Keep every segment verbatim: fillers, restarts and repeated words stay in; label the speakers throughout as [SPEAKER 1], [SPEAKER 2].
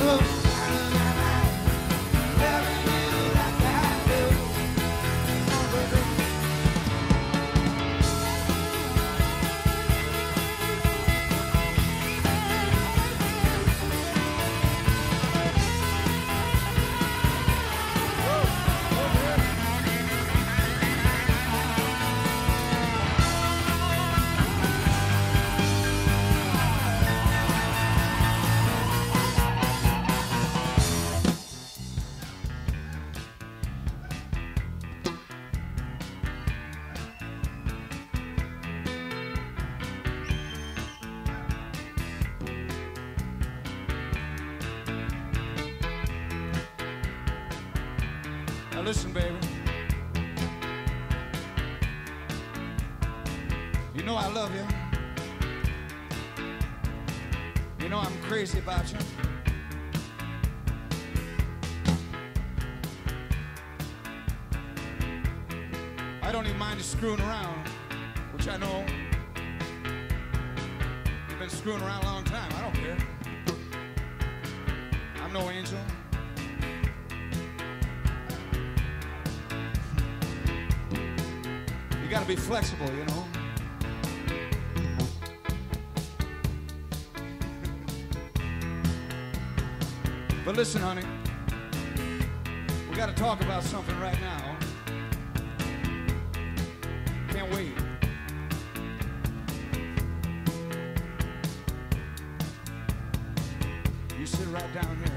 [SPEAKER 1] Now listen, baby. You know I love you. You know I'm crazy about you. I don't even mind you screwing around, which I know you've been screwing around a long time. I don't care. I'm no angel. You gotta be flexible, you know. But listen, honey, we gotta talk about something right now. Can't wait. You sit right down here.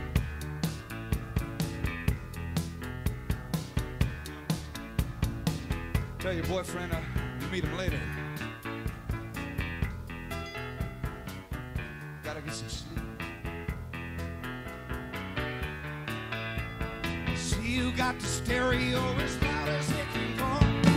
[SPEAKER 1] Tell your boyfriend uh, you meet him later. Gotta get some sleep. See, you got the stereo as loud as it can go.